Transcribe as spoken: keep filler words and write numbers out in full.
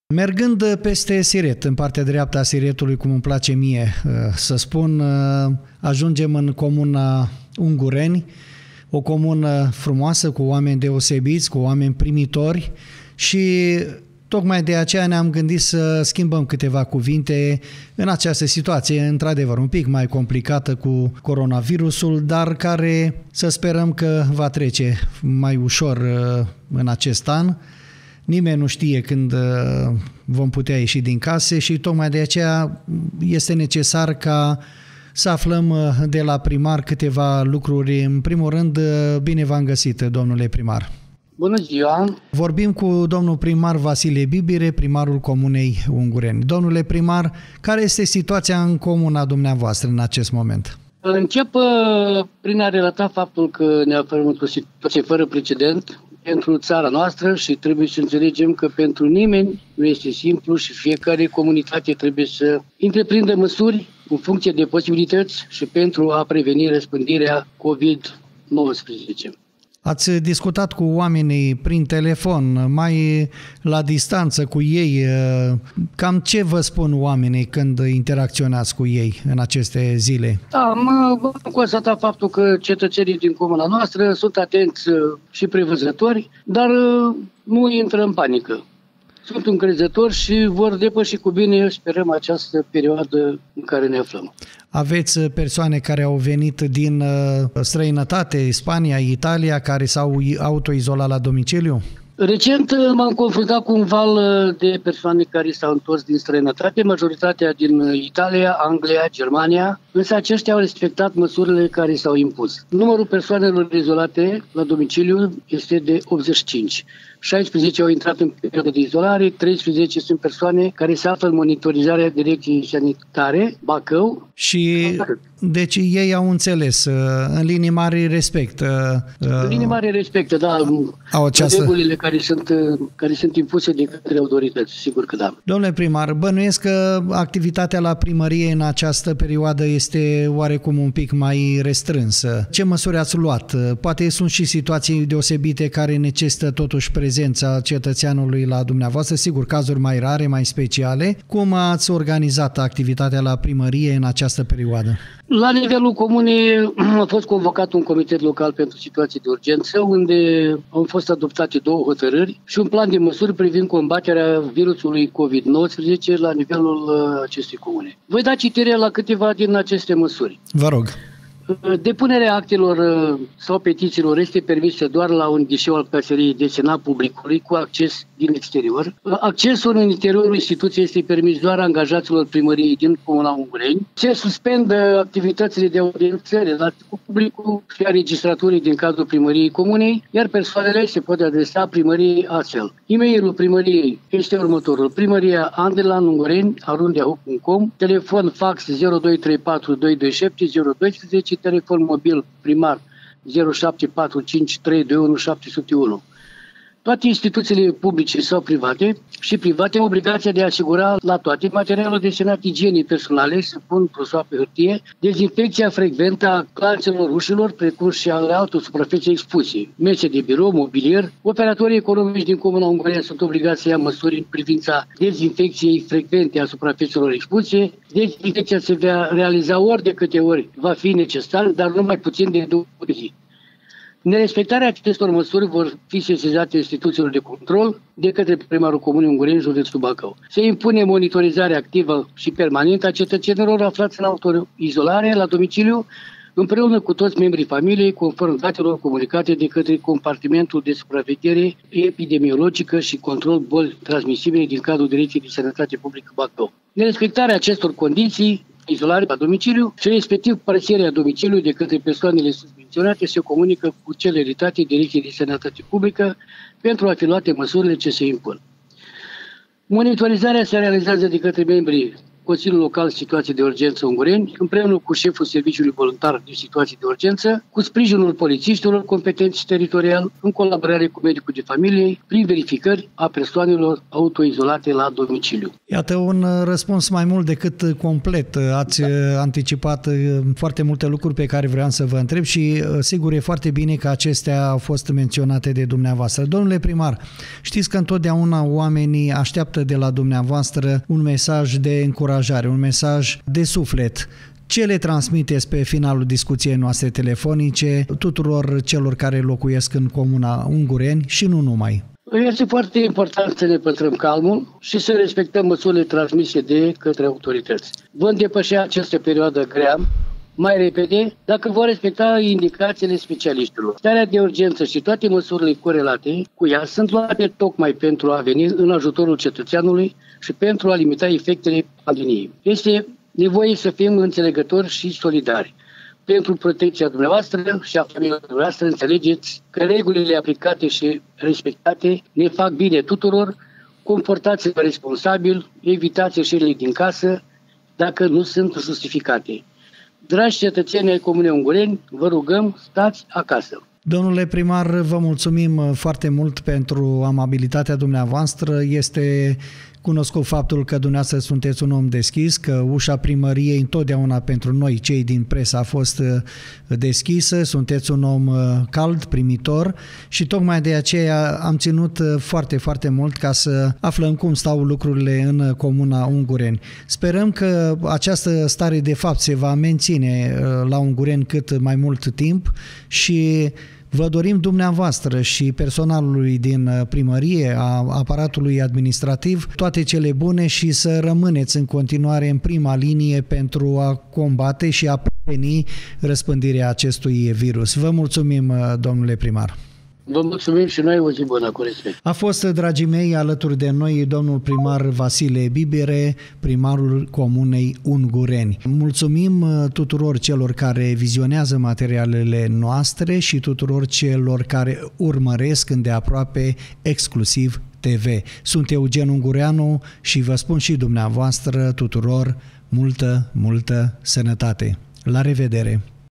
Mergând peste Siret, în partea dreaptă a Siretului, cum îmi place mie să spun, ajungem în comuna Ungureni, o comună frumoasă, cu oameni deosebiți, cu oameni primitori și tocmai de aceea ne-am gândit să schimbăm câteva cuvinte în această situație, într-adevăr un pic mai complicată cu coronavirusul, dar care să sperăm că va trece mai ușor în acest an. Nimeni nu știe când vom putea ieși din case și tocmai de aceea este necesar ca să aflăm de la primar câteva lucruri. În primul rând, bine v-am găsit, domnule primar. Bună ziua! Vorbim cu domnul primar Vasile Bibire, primarul comunei Ungureni. Domnule primar, care este situația în comuna dumneavoastră în acest moment? Încep prin a relata faptul că ne aflăm într-o situație fără precedent pentru țara noastră și trebuie să înțelegem că pentru nimeni nu este simplu și fiecare comunitate trebuie să întreprindă măsuri în funcție de posibilități și pentru a preveni răspândirea covid nouăsprezece. Ați discutat cu oamenii prin telefon, mai la distanță cu ei. Cam ce vă spun oamenii când interacționați cu ei în aceste zile? Da, mă am constatat faptul că cetățenii din comuna noastră sunt atenți și prevăzători, dar nu intră în panică. Sunt încrezători și vor depăși cu bine, sperăm, această perioadă în care ne aflăm. Aveți persoane care au venit din străinătate, Spania, Italia, care s-au autoizolat la domiciliu? Recent m-am confruntat cu un val de persoane care s-au întors din străinătate, majoritatea din Italia, Anglia, Germania, însă aceștia au respectat măsurile care s-au impus. Numărul persoanelor izolate la domiciliu este de optzeci și cinci. șaisprezece au intrat în perioadă de izolare, treisprezece sunt persoane care se află în monitorizarea Direcției Sanitare, Bacău. Și deci ei au înțeles, în linii mari respectă. În linii mari respectă, da, au această... regulile care sunt, care sunt impuse de către autorități, sigur că da. Domnule primar, bănuiesc că activitatea la primărie în această perioadă este oarecum un pic mai restrânsă. Ce măsuri ați luat? Poate sunt și situații deosebite care necesită totuși prezența cetățeanului la dumneavoastră, sigur, cazuri mai rare, mai speciale. Cum ați organizat activitatea la primărie în această perioadă? La nivelul comunei a fost convocat un comitet local pentru situații de urgență, unde au fost adoptate două hotărâri și un plan de măsuri privind combaterea virusului covid nouăsprezece la nivelul acestei comune. Voi da citire la câteva din aceste măsuri. Vă rog. Depunerea actelor sau petițiilor este permisă doar la un ghișeu al caseriei destinat publicului cu acces din exterior. Accesul în interiorul instituției este permis doar angajaților primăriei din comuna Ungureni. Se suspendă activitățile de audiență, relații cu publicul și a registraturii din cadrul primăriei comunei, iar persoanele se pot adresa primăriei astfel. E-mailul primăriei este următorul: primăria Andelan Ungureni arond yahoo punct com, telefon fax zero doi trei patru doi doi șapte zero doi zero, telefon mobil primar zero șapte patru cinci trei doi unu șapte zero unu. Toate instituțiile publice sau private și private au obligația de a asigura la toate materialul destinat igienei personale, săpun, prosoape, hârtie, dezinfecția frecventă a clanțelor ușilor, precum și ale altor suprafețe expuse, mese de birou, mobilier. Operatorii economici din comuna Ungureni sunt obligați să ia măsuri în privința dezinfecției frecvente a suprafețelor expuse. Dezinfecția se va realiza ori de câte ori va fi necesar, dar nu mai puțin de două zi. Nerespectarea acestor măsuri vor fi sesizate instituțiilor de control de către primarul comunei Ungureni, județul Bacău. Se impune monitorizarea activă și permanentă a cetățenilor aflați în autoizolare la domiciliu, împreună cu toți membrii familiei, conform datelor comunicate de către compartimentul de supraveghere epidemiologică și control boli transmisibile din cadrul Direcției de Sănătate Publică Bacău. Nerespectarea acestor condiții, izolare la domiciliu și respectiv părăsirea domiciliului de către persoanele susmenționate se comunică cu celeritate Direcției de Sănătate Publică pentru a fi luate măsurile ce se impun. Monitorizarea se realizează de către membrii Consiliul Local Situații de Urgență Ungureni, împreună cu șeful Serviciului Voluntar de Situații de Urgență, cu sprijinul polițiștilor competenți teritorial, în colaborare cu medicul de familie, prin verificări a persoanelor autoizolate la domiciliu. Iată un răspuns mai mult decât complet. Ați anticipat foarte multe lucruri pe care vreau să vă întreb și sigur e foarte bine că acestea au fost menționate de dumneavoastră. Domnule primar, știți că întotdeauna oamenii așteaptă de la dumneavoastră un mesaj de încurajare, un mesaj de suflet. Ce le transmiteți pe finalul discuției noastre telefonice tuturor celor care locuiesc în comuna Ungureni și nu numai? Este foarte important să ne păstrăm calmul și să respectăm măsurile transmise de către autorități. Vom depăși această perioadă grea mai repede dacă vor respecta indicațiile specialiștilor. Starea de urgență și toate măsurile corelate cu ea sunt luate tocmai pentru a veni în ajutorul cetățeanului și pentru a limita efectele pandemiei. Este nevoie să fim înțelegători și solidari. Pentru protecția dumneavoastră și a familiei dumneavoastră, înțelegeți că regulile aplicate și respectate ne fac bine tuturor, comportați-vă responsabil, evitați ieșirile din casă dacă nu sunt justificate. Dragi cetățeni ai Comunei Ungureni, vă rugăm, stați acasă. Domnule primar, vă mulțumim foarte mult pentru amabilitatea dumneavoastră. Este cunoscut faptul că dumneavoastră sunteți un om deschis, că ușa primăriei întotdeauna pentru noi, cei din presă, a fost deschisă, sunteți un om cald, primitor și tocmai de aceea am ținut foarte, foarte mult ca să aflăm cum stau lucrurile în comuna Ungureni. Sperăm că această stare de fapt se va menține la Ungureni cât mai mult timp și vă dorim dumneavoastră și personalului din primărie, a aparatului administrativ, toate cele bune și să rămâneți în continuare în prima linie pentru a combate și a preveni răspândirea acestui virus. Vă mulțumim, domnule primar. Vă mulțumim și noi, o zi bună, cu respect. A fost, dragii mei, alături de noi domnul primar Vasile Bibere, primarul Comunei Ungureni. Mulțumim tuturor celor care vizionează materialele noastre și tuturor celor care urmăresc îndeaproape exclusiv T V. Sunt Eugen Ungureanu și vă spun și dumneavoastră tuturor multă, multă sănătate. La revedere!